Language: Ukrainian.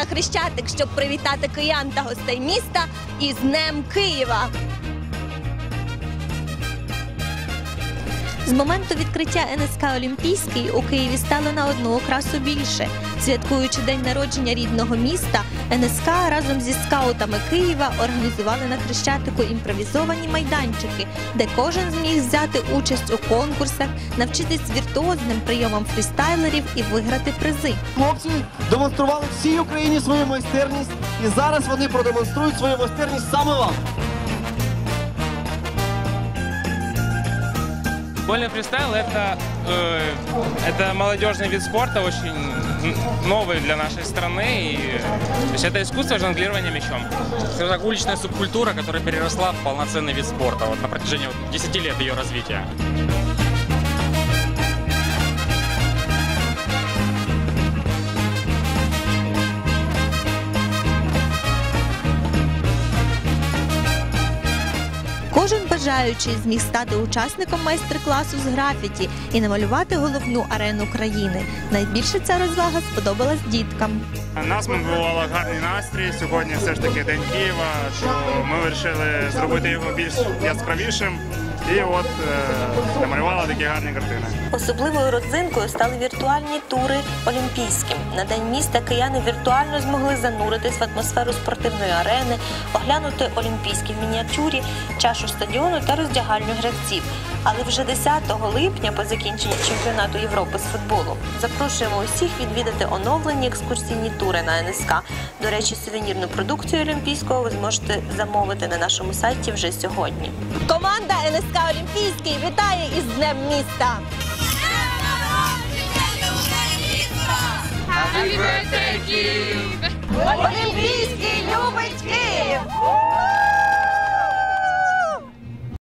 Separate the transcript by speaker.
Speaker 1: на Хрещатик, щоб привітати киян та гостей міста із Днем Києва. З моменту відкриття НСК «Олімпійський» у Києві стало на одну окрасу більше. Святкуючи день народження рідного міста, НСК разом зі скаутами Києва організували на Хрещатику імпровізовані майданчики, де кожен зміг взяти участь у конкурсах, навчитись віртуозним прийомам фрістайлерів і виграти призи.
Speaker 2: Хлопці демонстрували всій Україні свою майстерність, і зараз вони продемонструють свою майстерність саме вам.
Speaker 3: Вольный фристайл это молодежный вид спорта, очень новый для нашей страны. И, то есть это искусство жонглирования мячом.
Speaker 4: Это так, уличная субкультура, которая переросла в полноценный вид спорта на протяжении 10 лет ее развития.
Speaker 1: Кожен бажаючий зміг стати учасником майстер-класу з графіті і намалювати головну арену країни. Найбільше ця розвага сподобалась діткам.
Speaker 5: Нас мотивував гарний настрій. Сьогодні все ж таки День Києва, що ми вирішили зробити його більш яскравішим. І от намалювали такі гарні картини.
Speaker 1: Особливою родзинкою стали віртуальні тури «Олімпійським». На День міста кияни віртуально змогли зануритись в атмосферу спортивної арени, оглянути олімпійські в мініатюрі, чашу стадіону та роздягальню гравців. Але вже 10 липня, по закінченні чемпіонату Європи з футболу, запрошуємо усіх відвідати оновлені екскурсійні тури на НСК. До речі, сувенірну продукцію Олімпійського ви зможете замовити на нашому сайті вже сьогодні. Команда НСК «Олімпійський» вітає із Днем міста!
Speaker 6: Happy birthday, Kyiv!